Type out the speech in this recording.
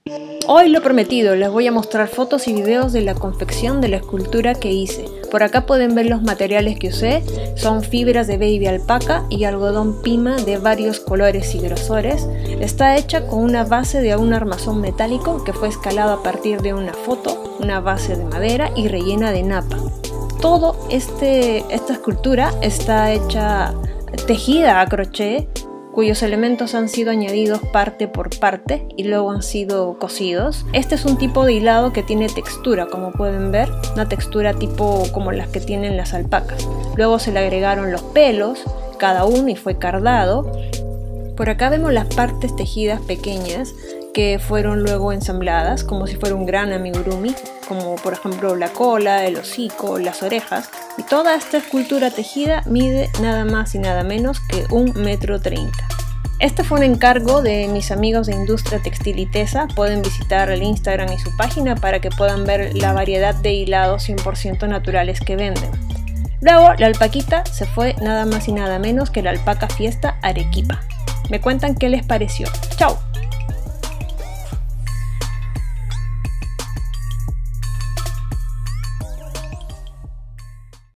Hoy lo prometido, les voy a mostrar fotos y videos de la confección de la escultura que hice. Por acá pueden ver los materiales que usé, son fibras de baby alpaca y algodón pima de varios colores y grosores. Está hecha con una base de un armazón metálico que fue escalado a partir de una foto, una base de madera y rellena de napa. Todo esta escultura está hecha tejida a crochet, cuyos elementos han sido añadidos parte por parte y luego han sido cosidos. Este es un tipo de hilado que tiene textura, como pueden ver, una textura tipo como las que tienen las alpacas. Luego se le agregaron los pelos, cada uno, y fue cardado. Por acá vemos las partes tejidas pequeñas que fueron luego ensambladas como si fuera un gran amigurumi, como por ejemplo la cola, el hocico, las orejas, y toda esta escultura tejida mide nada más y nada menos que 1,30 m. Este fue un encargo de mis amigos de Industria Textil y Tesa. Pueden visitar el Instagram y su página para que puedan ver la variedad de hilados 100% naturales que venden. Luego la alpaquita se fue nada más y nada menos que la alpaca fiesta Arequipa. Me cuentan qué les pareció. ¡Chao!